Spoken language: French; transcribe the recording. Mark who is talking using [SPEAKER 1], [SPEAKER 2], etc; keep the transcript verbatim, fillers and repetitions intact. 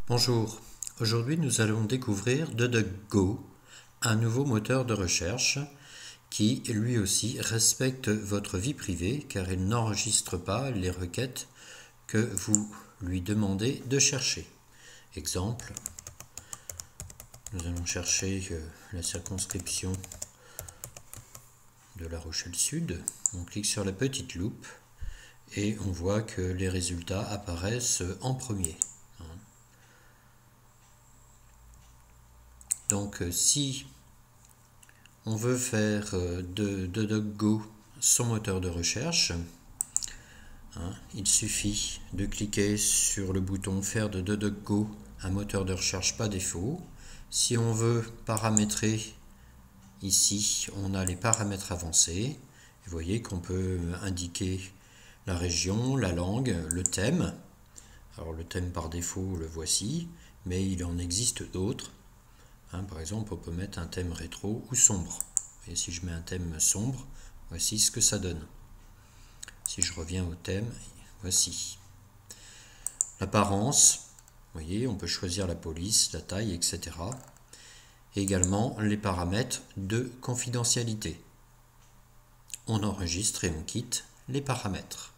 [SPEAKER 1] Bonjour, aujourd'hui nous allons découvrir DuckDuckGo, un nouveau moteur de recherche qui lui aussi respecte votre vie privée car il n'enregistre pas les requêtes que vous lui demandez de chercher. Exemple, nous allons chercher la circonscription de La Rochelle Sud, on clique sur la petite loupe et on voit que les résultats apparaissent en premier. Donc si on veut faire de DuckDuckGo son moteur de recherche, hein, il suffit de cliquer sur le bouton faire de DuckDuckGo un moteur de recherche par défaut. Si on veut paramétrer, ici on a les paramètres avancés. Vous voyez qu'on peut indiquer la région, la langue, le thème. Alors le thème par défaut le voici, mais il en existe d'autres. Hein, par exemple, on peut mettre un thème rétro ou sombre. Et si je mets un thème sombre, voici ce que ça donne. Si je reviens au thème, voici. L'apparence, vous voyez, on peut choisir la police, la taille, et cetera. Et également les paramètres de confidentialité. On enregistre et on quitte les paramètres.